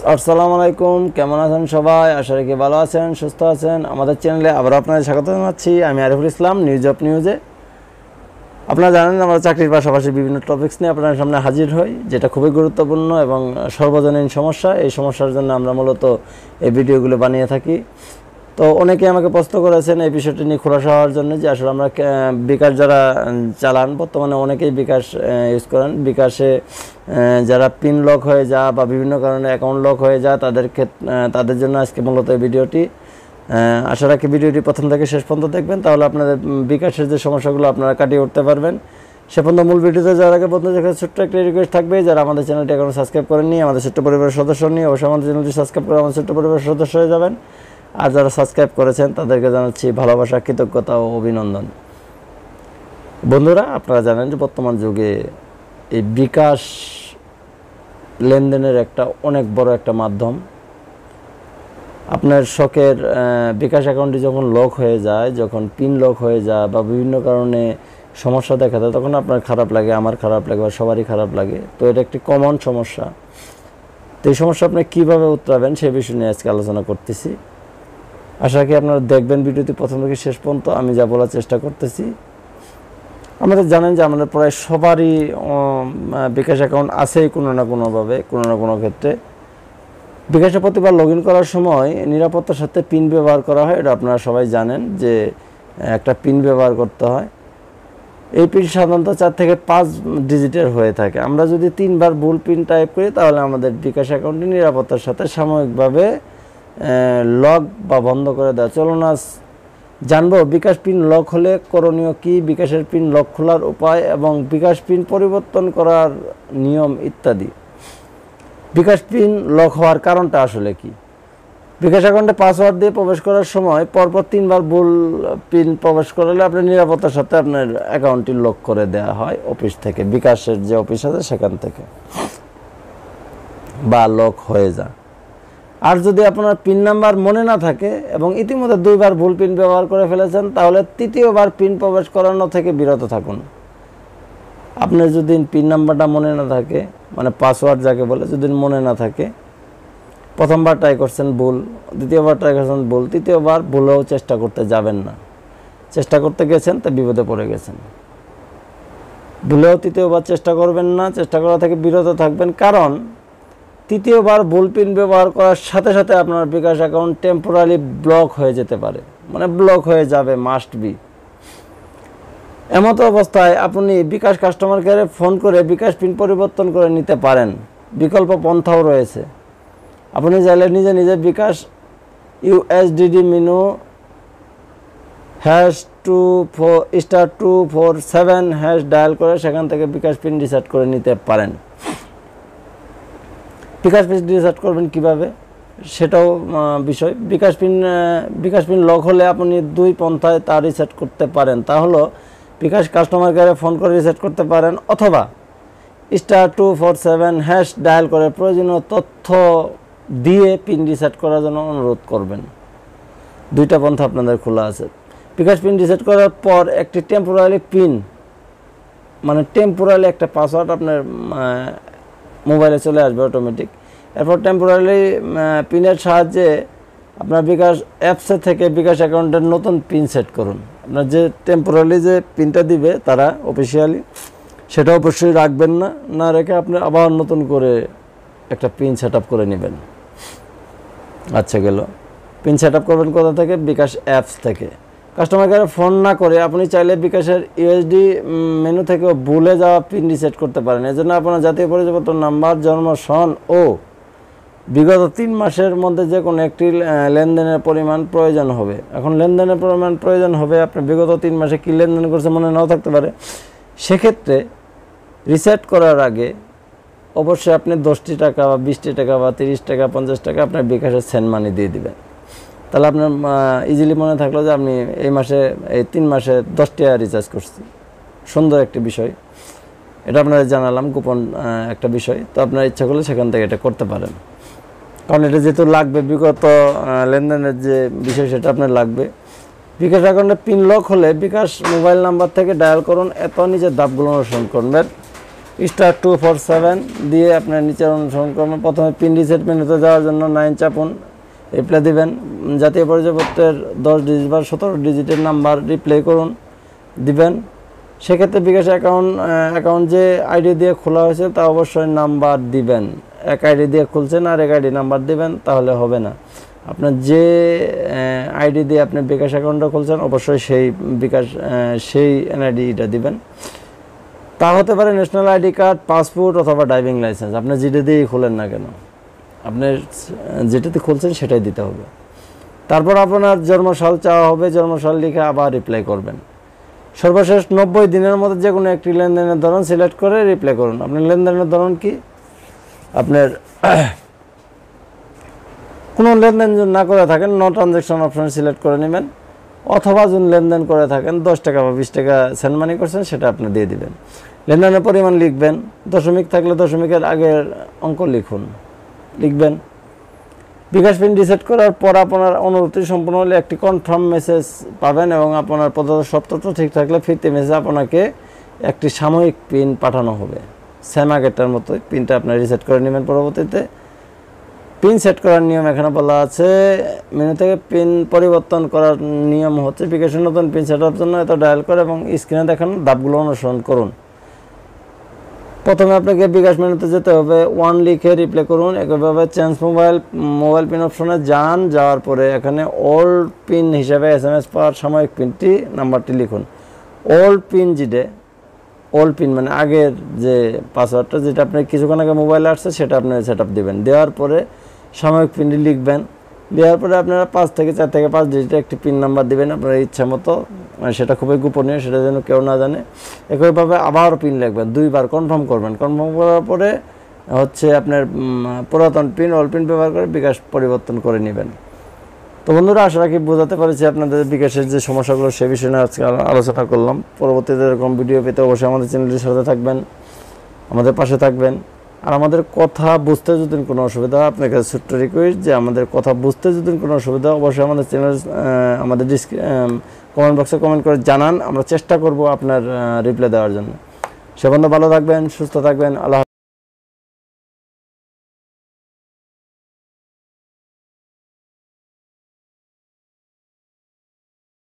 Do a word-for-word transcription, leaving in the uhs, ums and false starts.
আসসালামু আলাইকুম, কেমন আছেন সবাই? আশা রাখি ভালো আছেন, সুস্থ আছেন। আমাদের চ্যানেলে আবার আপনাদের স্বাগত জানাচ্ছি। আমি আরিফুল ইসলাম, নিউজ অফ নিউজে। আপনারা জানেন আমরা চাকরির পাশাপাশি বিভিন্ন টপিকস নিয়ে আপনাদের সামনে হাজির হই, যেটা খুবই গুরুত্বপূর্ণ এবং সর্বজনীন সমস্যা। এই সমস্যার জন্য আমরা মূলত এই ভিডিওগুলো বানিয়ে থাকি। তো অনেকে আমাকে প্রশ্ন করেছেন এই বিষয়টি নিয়ে খোলাসা হওয়ার জন্য, যে আসলে আমরা বিকাশ যারা চালান, বর্তমানে অনেকেই বিকাশ ইউজ করেন, বিকাশে যারা পিন লক হয়ে যায় বা বিভিন্ন কারণে অ্যাকাউন্ট লক হয়ে যায়, তাদের তাদের জন্য আজকে মূলত এই ভিডিওটি। আশা রাখি ভিডিওটি প্রথম থেকে শেষ পর্যন্ত দেখবেন, তাহলে আপনাদের বিকাশের যে সমস্যাগুলো আপনারা কাটিয়ে উঠতে পারবেন। সে পর্যন্ত মূল ভিডিওতে যাওয়ার আগে বন্ধু দেখে ছোট্ট একটা রিকোয়েস্ট থাকবে, যারা আমাদের চ্যানেলটি এখনো সাবস্ক্রাইব করেননি, আমাদের ছোট্ট পরিবারের সদস্য নিয়ে অবশ্যই আমাদের চ্যানেলটি সাবস্ক্রাইব করে আমাদের ছোট্ট পরিবারের সদস্য হয়ে যাবেন। আর যারা সাবস্ক্রাইব করেছেন তাদেরকে জানাচ্ছি ভালোবাসা, কৃতজ্ঞতা ও অভিনন্দন। বন্ধুরা, আপনারা জানেন যে বর্তমান যুগে এই বিকাশ লেনদেনের একটা অনেক বড় একটা মাধ্যম। আপনার শখের বিকাশ অ্যাকাউন্টটি যখন লক হয়ে যায়, যখন পিন লক হয়ে যায় বা বিভিন্ন কারণে সমস্যা দেখা দেয়, তখন আপনার খারাপ লাগে, আমার খারাপ লাগে বা সবারই খারাপ লাগে। তো এটা একটি কমন সমস্যা। তো এই সমস্যা আপনি কীভাবে উতরাবেন সে বিষয় নিয়ে আজকে আলোচনা করতেছি। আশা করি আপনারা দেখবেন ভিডিওটি প্রথম থেকে শেষ পর্যন্ত। আমি যা বলার চেষ্টা করতেছি, আমাদের জানেন যে আমাদের প্রায় সবারই বিকাশ অ্যাকাউন্ট আছেই কোনো না কোনোভাবে, কোনো না কোনো ক্ষেত্রে। বিকাশে প্রতিবার লগ ইন করার সময় নিরাপত্তার সাথে পিন ব্যবহার করা হয়, এটা আপনারা সবাই জানেন যে একটা পিন ব্যবহার করতে হয়। এই পিন সাধারণত চার থেকে পাঁচ ডিজিটের হয়ে থাকে। আমরা যদি তিনবার ভুল পিন টাইপ করি, তাহলে আমাদের বিকাশ অ্যাকাউন্টটি নিরাপত্তার সাথে সাময়িকভাবে লক বা বন্ধ করে দেয়। চলুন আজ জানবো বিকাশ পিন লক হলে করণীয় কি, বিকাশের পিন লক খোলার উপায় এবং বিকাশ পিন পরিবর্তন করার নিয়ম ইত্যাদি। বিকাশ পিন লক হওয়ার কারণটা আসলে কি? বিকাশ অ্যাকাউন্টে পাসওয়ার্ড দিয়ে প্রবেশ করার সময় পরপর তিনবার ভুল পিন প্রবেশ করলে আপনার নিরাপত্তার সাথে আপনার অ্যাকাউন্টটি লক করে দেওয়া হয় অফিস থেকে, বিকাশের যে অফিস আছে সেখান থেকে, বা লক হয়ে যায়। আর যদি আপনার পিন নাম্বার মনে না থাকে এবং ইতিমধ্যে দুইবার ভুল পিন ব্যবহার করে ফেলেছেন, তাহলে তৃতীয়বার পিন প্রবেশ করানো থেকে বিরত থাকুন। আপনার যদি পিন নাম্বারটা মনে না থাকে, মানে পাসওয়ার্ড যাকে বলে, যদি মনে না থাকে, প্রথমবার ট্রাই করছেন ভুল, দ্বিতীয়বার ট্রাই করছেন ভুল, তৃতীয়বার ভুলেও চেষ্টা করতে যাবেন না। চেষ্টা করতে গেছেন তো বিপদে পড়ে গেছেন। ভুলেও তৃতীয়বার চেষ্টা করবেন না, চেষ্টা করা থেকে বিরত থাকবেন। কারণ তৃতীয়বার ভুল পিন ব্যবহার করার সাথে সাথে আপনার বিকাশ অ্যাকাউন্ট টেম্পোরারি ব্লক হয়ে যেতে পারে, মানে ব্লক হয়ে যাবে, মাস্ট বি। এমতো অবস্থায় আপনি বিকাশ কাস্টমার কেয়ারে ফোন করে বিকাশ পিন পরিবর্তন করে নিতে পারেন। বিকল্প পন্থাও রয়েছে। আপনি চাইলে নিজে নিজে bKash USSD menu hash two four star two four seven hash dial করে সেখান থেকে বিকাশ পিন রিসেট করে নিতে পারেন। বিকাশ পিন রিসেট করবেন কিভাবে সেটাও বিষয়। BKash PIN bKash PIN lock হলে আপনি দুই পন্থায় তা রিসেট করতে পারেন। তা হলো বিকাশ কাস্টমার কেয়ারে ফোন করে রিসেট করতে পারেন, অথবা star two four seven hash dial করে প্রয়োজনীয় তথ্য দিয়ে পিন রিসেট করার জন্য অনুরোধ করবেন। দুইটা পন্থা আপনাদের খোলা আছে। বিকাশ পিন রিসেট করার পর একটি টেম্পোরারি পিন, মানে টেম্পোরারি একটা পাসওয়ার্ড আপনার মোবাইলে চলে আসবে অটোমেটিক। এরপর টেম্পোরারি পিনের সাহায্যে আপনার বিকাশ অ্যাপসে থেকে বিকাশ অ্যাকাউন্টের নতুন পিন সেট করুন। আপনার যে টেম্পোরারি যে পিনটা দিবে তারা অফিসিয়ালি, সেটা অবশ্যই রাখবেন না, না রেখে আপনি আবার নতুন করে একটা পিন সেট আপ করে নেবেন। আচ্ছা গেল, পিন সেট আপ করবেন কোথা থেকে? বিকাশ অ্যাপস থেকে। কাস্টমার কেয়ারে ফোন না করে আপনি চাইলে বিকাশের ইউএসডি মেনু থেকে ভুলে যাওয়া পিন রিসেট করতে পারেন। এজন্য আপনার জাতীয় পরিচয়পত্র নাম্বার, জন্ম সন ও বিগত তিন মাসের মধ্যে যে কোনো একটি লেনদেনের পরিমাণ প্রয়োজন হবে। এখন লেনদেনের পরিমাণ প্রয়োজন হবে, আপনি বিগত তিন মাসে কী লেনদেন করছে মনে নাও থাকতে পারে। সেক্ষেত্রে রিসেট করার আগে অবশ্যই আপনি দশটি টাকা বা বিশটি টাকা বা তিরিশ টাকা পঞ্চাশ টাকা আপনার বিকাশের সেন্ড মানি দিয়ে দিবেন। তাহলে আপনার ইজিলি মনে থাকলো যে আপনি এই মাসে, এই তিন মাসে দশ টাকা রিচার্জ করছি। সুন্দর একটি বিষয়, এটা আপনাদের জানালাম, গোপন একটা বিষয়। তো আপনার ইচ্ছা করলে সেখান থেকে এটা করতে পারেন, কারণ এটা যেহেতু লাগবে, বিগত লেনদেনের যে বিষয় সেটা আপনার লাগবে। বিকাশ অ্যাকাউন্টে পিন লক হলে বিকাশ মোবাইল নাম্বার থেকে ডায়াল করুন, এত নিজের ধাপগুলো অনুসরণ করবেন। স্টার টু ফোর সেভেন দিয়ে আপনার নিচের অনুসরণ করবেন। প্রথমে পিন রিসেট মেনুতে যাওয়ার জন্য নাইন চাপুন, রিপ্লাই দিবেন। জাতীয় পরিচয়পত্রের দশ ডিজিট বা সতেরো ডিজিটের নাম্বার রিপ্লাই করুন, দিবেন। সেক্ষেত্রে বিকাশ অ্যাকাউন্ট অ্যাকাউন্ট যে আইডি দিয়ে খোলা হয়েছে তা অবশ্যই নাম্বার দিবেন। এক আইডি দিয়ে খুলছেন আর এক আইডি নাম্বার দিবেন, তাহলে হবে না। আপনার যে আইডি দিয়ে আপনি বিকাশ অ্যাকাউন্টটা খুলছেন অবশ্যই সেই বিকাশ সেই এনআইডিটা দিবেন। তা হতে পারে ন্যাশনাল আইডি কার্ড, পাসপোর্ট অথবা ড্রাইভিং লাইসেন্স। আপনি যেটা দিয়েই খোলেন না কেন, আপনি যেটাতে খুলছেন সেটাই দিতে হবে। তারপর আপনার জন্মসাল চাওয়া হবে, জন্মসাল লিখে আবার রিপ্লাই করবেন। সর্বশেষ নব্বই দিনের মধ্যে যে কোনো একটি লেনদেনের ধরন সিলেক্ট করে রিপ্লাই করুন। আপনার লেনদেনের ধরন কি? আপনার কোনো লেনদেন যদি না করে থাকেন নো ট্রানজ্যাকশন অপশন সিলেক্ট করে নেবেন, অথবা যদি লেনদেন করে থাকেন দশ টাকা বা বিশ টাকা সেন্ড মানি করছেন সেটা আপনি দিয়ে দিবেন। লেনদেনের পরিমাণ লিখবেন, দশমিক থাকলে দশমিকের আগের অঙ্ক লিখুন লিখবেন। বিকাশ পিন রিসেট করার পর আপনার অনুরোধটি সম্পূর্ণ হলে একটি কনফার্ম মেসেজ পাবেন এবং আপনার প্রদত্ত সব তথ্য ঠিক থাকলে ফিরতি মেসেজ আপনাকে একটি সাময়িক পিন পাঠানো হবে। সেম আগেরটার মতোই পিনটা আপনার রিসেট করে নেবেন। পরবর্তীতে পিন সেট করার নিয়ম এখানে বলা আছে। মেনু থেকে পিন পরিবর্তন করার নিয়ম হচ্ছে বিকাশের নতুন পিন সেট করার জন্য এত ডায়াল করে এবং স্ক্রিনে দেখানো ধাপগুলো অনুসরণ করুন। প্রথমে আপনাকে বিকাশ মেনুতে যেতে হবে, ওয়ান লিখে রিপ্লাই করুন। একইভাবে চেঞ্জ মোবাইল মোবাইল পিন অপশনে যান, যাওয়ার পরে এখানে ওল্ড পিন হিসাবে এস এম এস পাওয়ার সাময়িক পিনটি নাম্বারটি লিখুন। ওল্ড পিন যেটা ওল্ড পিন মানে আগের যে পাসওয়ার্ডটা যেটা আপনার কিছুক্ষণ আগে মোবাইলে আসছে সেটা আপনি সেট আপ দেবেন। দেওয়ার পরে সাময়িক পিনটি লিখবেন। দেওয়ার পরে আপনারা পাঁচ থেকে চার থেকে পাঁচ ডিজিটের একটি পিন নাম্বার দেবেন আপনার ইচ্ছা মতো, সেটা খুবই গোপনীয়, সেটা যেন কেউ না জানে। একইভাবে আবার পিন লিখবেন, দুইবার কনফার্ম করবেন। কনফার্ম করার পরে হচ্ছে আপনার পুরাতন পিন ওল্ড পিন ব্যবহার করে বিকাশ পরিবর্তন করে নেবেন। তো বন্ধুরা, আশা রাখি বোঝাতে পারছি আপনাদের বিকাশের যে সমস্যাগুলো সে বিষয়ে নিয়ে আজকে আলোচনা করলাম। পরবর্তীতে এরকম ভিডিও পেতে অবশ্যই আমাদের চ্যানেলটির সাথে থাকবেন, আমাদের পাশে থাকবেন। আর আমাদের কথা বুঝতে যদি কোনো অসুবিধা হয়, আপনার কাছে ছোট্ট রিকোয়েস্ট যে আমাদের কথা বুঝতে যদি কোনো অসুবিধা হয় অবশ্যই আমাদের চ্যানেল আমাদের কমেন্ট বক্সে কমেন্ট করে জানান, আমরা চেষ্টা করব আপনার রিপ্লাই দেওয়ার জন্য। সে পর্যন্ত ভালো থাকবেন, সুস্থ থাকবেন। আল্লাহ।